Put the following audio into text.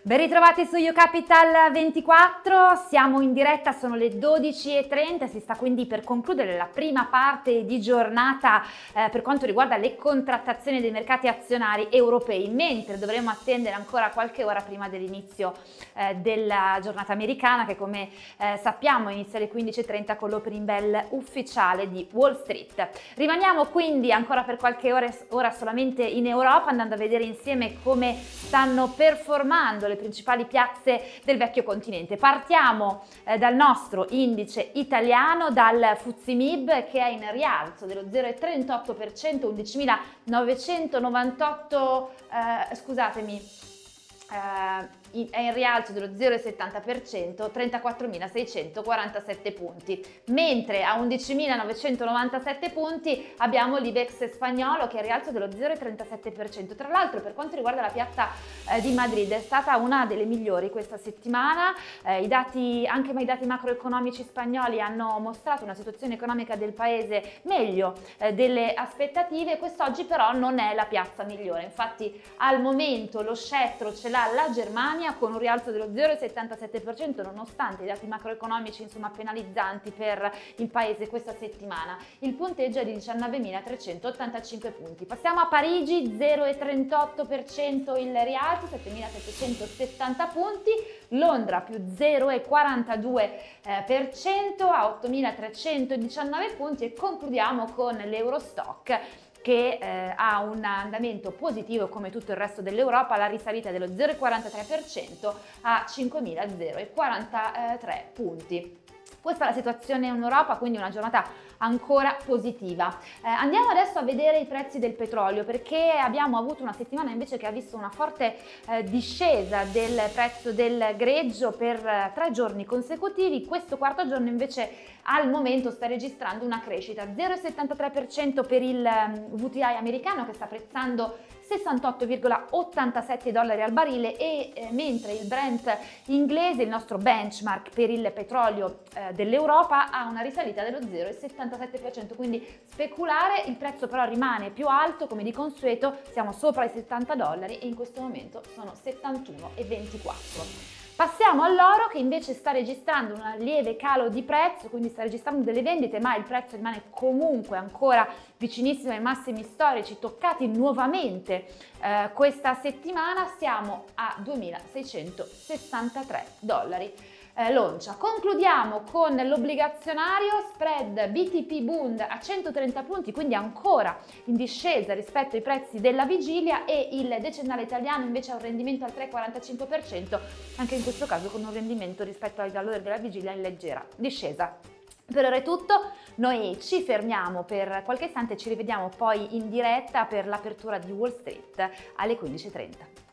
Ben ritrovati su YouCapital 24, siamo in diretta, sono le 12:30, si sta quindi per concludere la prima parte di giornata per quanto riguarda le contrattazioni dei mercati azionari europei, mentre dovremo attendere ancora qualche ora prima dell'inizio della giornata americana che come sappiamo inizia alle 15:30 con l'opening bell ufficiale di Wall Street. Rimaniamo quindi ancora per qualche ora solamente in Europa, andando a vedere insieme come stanno performando le principali piazze del vecchio continente. Partiamo dal nostro indice italiano, dal FTSE MIB che è in rialzo dello 0,38%, 11.998, è in rialzo dello 0,70%, 34.647 punti, mentre a 11.997 punti abbiamo l'Ibex spagnolo che è in rialzo dello 0,37%. Tra l'altro, per quanto riguarda la piazza di Madrid, è stata una delle migliori questa settimana. I dati macroeconomici spagnoli hanno mostrato una situazione economica del paese meglio delle aspettative. Quest'oggi però non è la piazza migliore, infatti al momento lo scettro ce l'ha la Germania con un rialzo dello 0,77% nonostante i dati macroeconomici penalizzanti per il paese questa settimana. Il punteggio è di 19.385 punti. Passiamo a Parigi, 0,38% il rialzo, 7.770 punti. Londra più 0,42% a 8.319 punti e concludiamo con l'Eurostock che ha un andamento positivo come tutto il resto dell'Europa, la risalita dello 0,43% a 5.043 punti. Questa è la situazione in Europa, quindi una giornata ancora positiva. Andiamo adesso a vedere i prezzi del petrolio, perché abbiamo avuto una settimana invece che ha visto una forte discesa del prezzo del greggio per 3 giorni consecutivi. Questo quarto giorno invece al momento sta registrando una crescita, 0,73% per il WTI americano che sta prezzando $68,87 al barile mentre il Brent inglese, il nostro benchmark per il petrolio dell'Europa, ha una risalita dello 0,77%, quindi speculare. Il prezzo però rimane più alto come di consueto, siamo sopra i $70 e in questo momento sono 71,24. Passiamo all'oro che invece sta registrando un lieve calo di prezzo, quindi sta registrando delle vendite, ma il prezzo rimane comunque ancora vicinissimo ai massimi storici toccati nuovamente questa settimana. Siamo a $2.663 l'oncia. Concludiamo con l'obbligazionario, spread BTP Bund a 130 punti, quindi ancora in discesa rispetto ai prezzi della vigilia, e il decennale italiano invece ha un rendimento al 3,45%, anche in questo caso con un rendimento rispetto ai valori della vigilia in leggera discesa. Per ora è tutto, noi ci fermiamo per qualche istante e ci rivediamo poi in diretta per l'apertura di Wall Street alle 15:30.